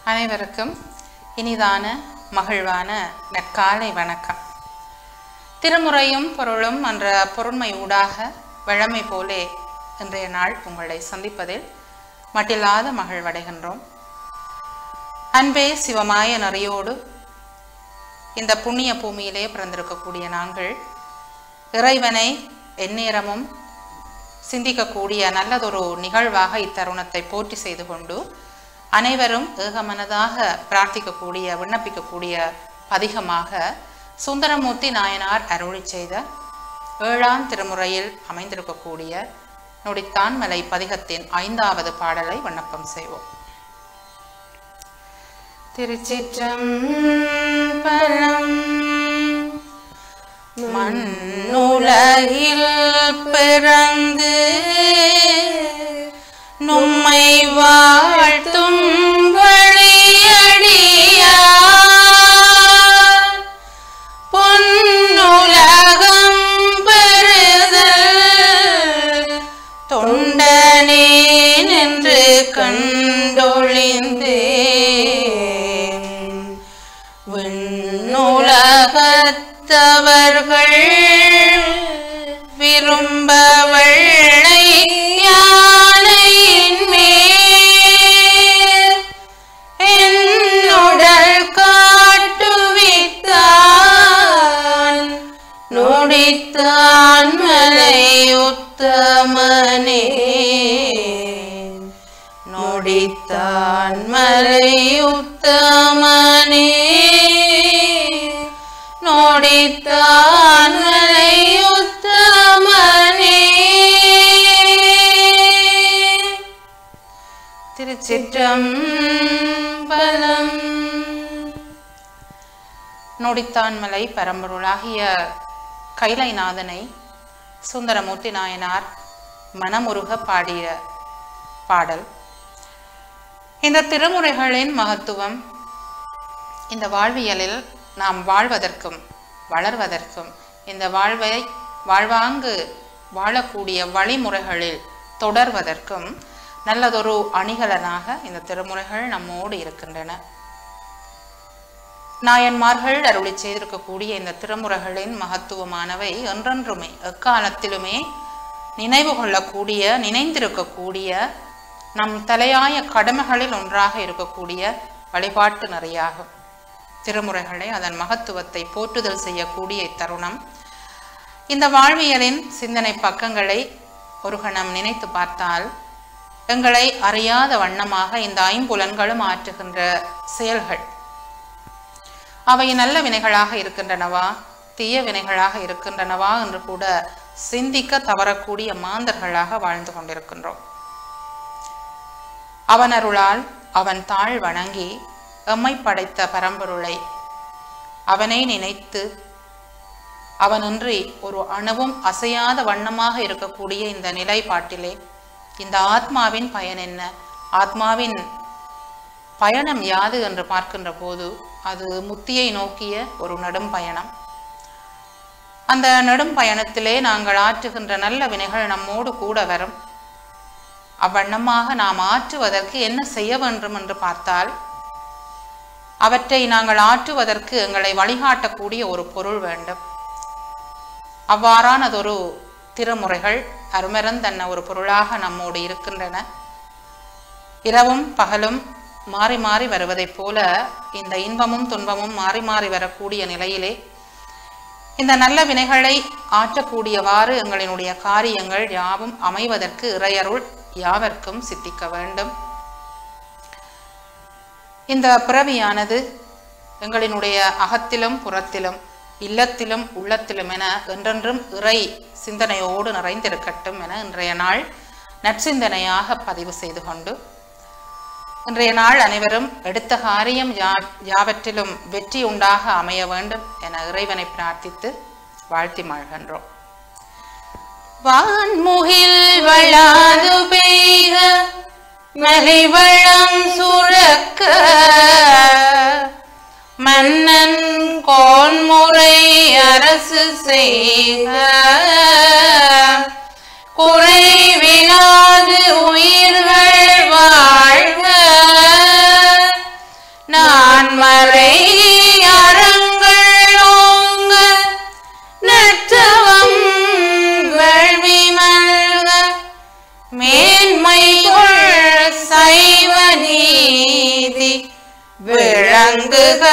அனைவருக்கும் இனிதான மகிழ்வான நற்காலை வணக்கம். திருமுறையும் பொருளும் என்ற பொருண்மை ஊடாக வழமை போலே இன்றைய நாள் உங்களை சந்திப்பதில் மட்டில்லாத மகிழ்வடைகின்றோம். அன்பே சிவமாய நெறியோடு இந்த புண்ணிய பூமியிலே பிறந்திருக்கக்கூடிய நாங்கள் இறைவனை எந்நேரமும் சிந்திக்கக்கூடிய நல்லதொரு நிகழ்வாக இத்தருணத்தை போற்றி செய்து கொண்டு அனைவரும் ஏகமனதாக பிரார்த்திக்கக்கூடிய விண்ணப்பிக்கக்கூடிய பதிகமாக சுந்தரமூர்த்தி நாயனார் அருளி செய்த 7ஆம் திருமுறையில் அமைந்திருக்கக்கூடிய நொடித்தான்மலை பதிகத்தின் 5வது பாடலை விண்ணப்பம் செய்வோம். திருச்சிற்றம்பலம். மண்ணுலகில் பிறந்து நும்மை வாழ்த்தும் வழியடியார் பொன்னுலகம் பெறுதல் தொண்டனேன் என்று கண்டொழிந்தேன். விண்ணுலகத்தவர்கள் விரும்ப வெள்ளை நொடித்தான் மலையுத்தமனே நொடித்தான் மலையுத்தமனே. திருச்சிற்றம்பலம். நொடித்தான்மலை பரம்பொருளாகிய கைலைநாதனை சுந்தரமூர்த்தி நாயனார் மனமுருக பாடிய பாடல். இந்த திருமுறைகளின் மகத்துவம் இந்த வாழ்வியலில் நாம் வாழ்வதற்கும் வளர்வதற்கும் இந்த வாழ்வாங்கு வாழக்கூடிய வழிமுறைகளில் தொடர்வதற்கும் நல்லதொரு அணிகலனாக இந்த திருமுறைகள் நம்மோடு இருக்கின்றன. நாயன்மார்கள் அருளி செய்திருக்கக்கூடிய இந்த திருமுறைகளின் மகத்துவமானவை என்றென்றுமே எக்காலத்திலுமே நினைவு கொள்ளக்கூடிய நினைந்திருக்கக்கூடிய நம் தலையாய கடமைகளில் ஒன்றாக இருக்கக்கூடிய வழிபாட்டு நெறியாகும். திருமுறைகளை அதன் மகத்துவத்தை போற்றுதல் செய்யக்கூடிய இத்தருணம் இந்த வாழ்வியலின் சிந்தனை பக்கங்களை ஒரு கணம் நினைத்து பார்த்தால் எங்களை அறியாத வண்ணமாக இந்த 5 புலன்களும் ஆற்றுகின்ற செயல்கள் அவை நல்ல வினைகளாக இருக்கின்றனவா தீய வினைகளாக இருக்கின்றனவா என்று கூட சிந்திக்க தவறக்கூடிய மாந்தர்களாக வாழ்ந்து கொண்டிருக்கின்றோம். அவன் அருளால் அவன் தாழ் வணங்கி எம்மை படைத்த பரம்பொருளை அவனை நினைத்து அவனின்றி ஒரு அணுவும் அசையாத வண்ணமாக இருக்கக்கூடிய இந்த நிலைப்பாட்டிலே இந்த ஆத்மாவின் பயன் என்ன, ஆத்மாவின் பயணம் யாது என்று பார்க்கின்ற போது அது முத்தியை நோக்கிய ஒரு நெடும் பயணம். அந்த நெடும் பயணத்திலே நாங்கள் ஆற்றுகின்ற நல்ல வினைகள் நம்மோடு கூட வரும். அவ்வண்ணமாக நாம் ஆற்றுவதற்கு என்ன செய்ய வேண்டும் என்று பார்த்தால் அவற்றை நாங்கள் ஆற்றுவதற்கு எங்களை வழிகாட்டக்கூடிய ஒரு பொருள் வேண்டும். அவ்வாறானதொரு திருமுறைகள் அருமரந்தன்ன ஒரு பொருளாக நம்மோடு இருக்கின்றன. இரவும் பகலும் மாறி மாறி வருவதைப் போல இந்த இன்பமும் துன்பமும் மாறி மாறி வரக்கூடிய நிலையிலே இந்த நல்ல வினைகளை ஆற்றக்கூடியவாறு எங்களினுடைய காரியங்கள் யாவும் அமைவதற்கு இறையருள் யாவர்க்கும் சித்திக்க வேண்டும். இந்த பிறவியானது எங்களினுடைய அகத்திலும் புறத்திலும் இல்லத்திலும் உள்ளத்திலும் என என்றென்றும் இறை சிந்தனையோடு நிறைந்திருக்கட்டும் என இன்றைய நாள் நற்சிந்தனையாக பதிவு செய்து கொண்டு இன்றைய நாள் அனைவரும் எடுத்த காரியம் யாவற்றிலும் வெற்றி உண்டாக அமைய வேண்டும் என இறைவனை பிரார்த்தித்து வாழ்த்தி மகிழ்கின்றோம். வான்முகில் வளாது பெய்க மலைவளம் சுரக்க மன்னன் கோன்முறை அரசு செய்க குறைவிலாது உயிர்கள் வாழ்க நான்மறை அறங்கள் ஓங்க நற்றவம் வேள்வி மல்க மேன்மை கொள் சைவ நீதி விளங்குக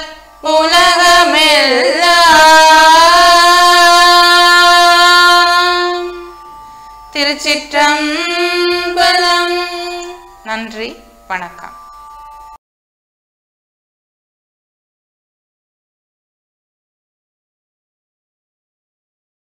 உலகமெல்லாம். திருச்சிற்றம்பலம். நன்றி, வணக்கம்.